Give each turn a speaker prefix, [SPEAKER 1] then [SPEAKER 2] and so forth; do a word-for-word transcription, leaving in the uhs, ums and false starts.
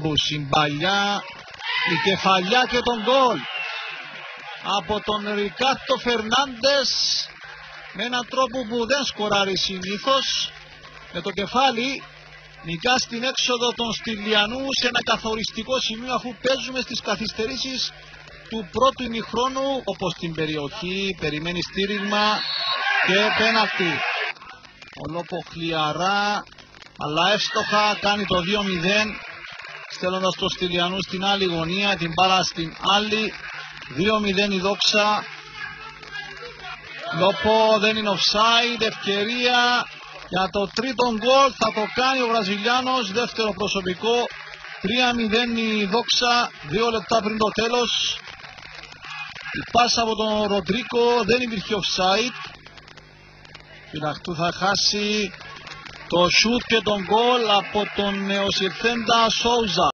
[SPEAKER 1] Κολούμπους. Η μπαλιά, η κεφαλιά και τον γκολ από τον Ρικάρτο Φερνάντες με έναν τρόπο που δεν σκοράρει συνήθως. Με το κεφάλι νικά στην έξοδο των Στυλιανού σε ένα καθοριστικό σημείο, αφού παίζουμε στις καθυστερήσεις του πρώτου ημιχρόνου. Όπως στην περιοχή περιμένει στήριγμα και πέναλτι. Ο Λόπο χλιαρά αλλά εύστοχα κάνει το δύο μηδέν, στέλνοντας το Στυλιανού στην άλλη γωνία, την μπάλα στην άλλη. Δύο μηδέν η Δόξα. Λόπο δεν είναι offside, ευκαιρία για το τρίτο γκολ, θα το κάνει ο Βραζιλιάνος, δεύτερο προσωπικό. Τρία μηδέν η Δόξα, δύο λεπτά πριν το τέλος. Η πάσα από τον Ροντρίκο, δεν υπήρχε offside. Φυλαχτού θα χάσει το σούτ και τον γκολ από τον νεοσυρθέντα Σόουζα.